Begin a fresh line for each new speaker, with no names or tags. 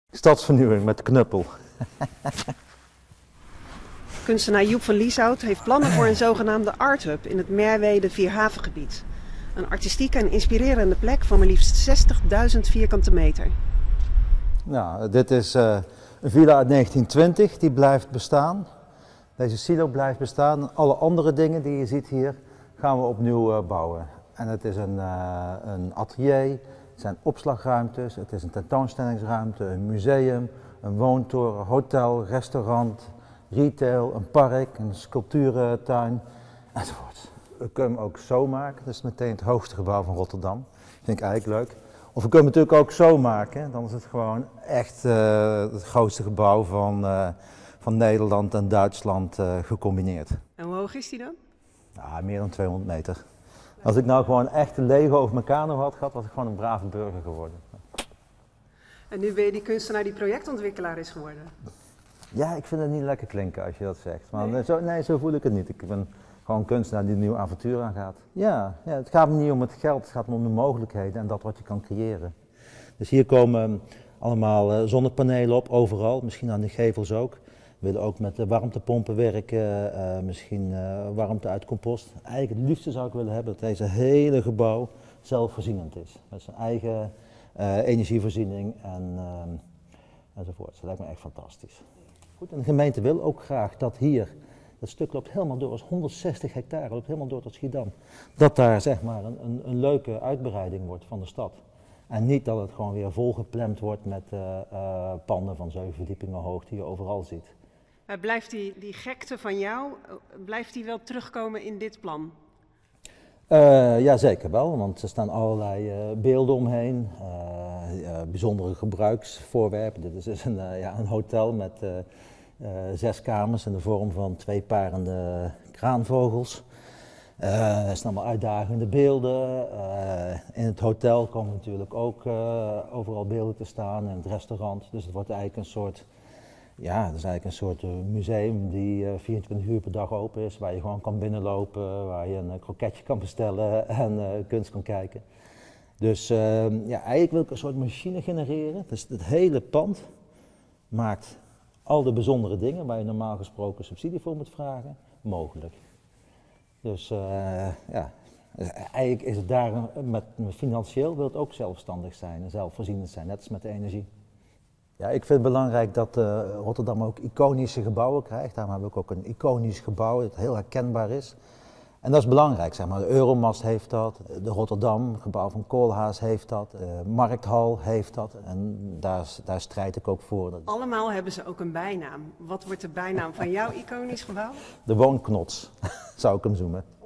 Stadsvernieuwing met knuppel.
Kunstenaar Joep van Lieshout heeft plannen voor een zogenaamde Art Hub in het Merwede-Vierhavengebied. Een artistieke en inspirerende plek van maar liefst 60.000 vierkante meter.
Nou, dit is een villa uit 1920, die blijft bestaan. Deze silo blijft bestaan. Alle andere dingen die je ziet hier gaan we opnieuw bouwen. En het is een atelier, het zijn opslagruimtes, het is een tentoonstellingsruimte, een museum, een woontoren, hotel, restaurant, retail, een park, een sculpturentuin enzovoort. We kunnen hem ook zo maken, dat is meteen het hoogste gebouw van Rotterdam. Vind ik eigenlijk leuk. Of we kunnen hem natuurlijk ook zo maken, dan is het gewoon echt het grootste gebouw van Nederland en Duitsland gecombineerd.
En hoe hoog is die dan?
Ja, meer dan 200 meter. Als ik nou gewoon echt een Lego over mijn kano had gehad, was ik gewoon een brave burger geworden.
En nu ben je die kunstenaar die projectontwikkelaar is geworden.
Ja, ik vind het niet lekker klinken als je dat zegt. Maar zo voel ik het niet. Ik ben gewoon een kunstenaar die een nieuw avontuur aangaat. Ja, het gaat me niet om het geld, het gaat me om de mogelijkheden en dat wat je kan creëren. Dus hier komen allemaal zonnepanelen op, overal, misschien aan de gevels ook. We willen ook met warmtepompen werken, misschien warmte uit compost. Eigenlijk het liefste zou ik willen hebben dat deze hele gebouw zelfvoorzienend is. Met zijn eigen energievoorziening enzovoort. Dat lijkt me echt fantastisch. Goed, en de gemeente wil ook graag dat hier, dat stuk loopt helemaal door, als 160 hectare, loopt helemaal door tot Schiedam. Dat daar zeg maar een leuke uitbreiding wordt van de stad. En niet dat het gewoon weer volgeplemd wordt met panden van 7 verdiepingen hoog die je overal ziet.
Blijft die gekte van jou, blijft die wel terugkomen in dit plan?
Ja, zeker wel, want er staan allerlei beelden omheen, bijzondere gebruiksvoorwerpen. Dit is dus een hotel met 6 kamers in de vorm van 2 parende kraanvogels. Er staan allemaal uitdagende beelden. In het hotel komen natuurlijk ook overal beelden te staan, in het restaurant. Dus het wordt eigenlijk een soort... Ja, het is eigenlijk een soort museum die 24 uur per dag open is, waar je gewoon kan binnenlopen, waar je een kroketje kan bestellen en kunst kan kijken. Dus eigenlijk wil ik een soort machine genereren. Dus het hele pand maakt al de bijzondere dingen waar je normaal gesproken subsidie voor moet vragen, mogelijk. Dus eigenlijk is het daar, met financieel wil het ook zelfstandig zijn en zelfvoorzienend zijn, net als met de energie. Ja, ik vind het belangrijk dat Rotterdam ook iconische gebouwen krijgt. Daarom heb ik ook een iconisch gebouw dat heel herkenbaar is. En dat is belangrijk, zeg maar. De Euromast heeft dat, de Rotterdam, het gebouw van Koolhaas heeft dat, de Markthal heeft dat. En daar strijd ik ook voor.
Allemaal hebben ze ook een bijnaam. Wat wordt de bijnaam van jouw iconisch gebouw?
De Woonknots, zou ik hem noemen.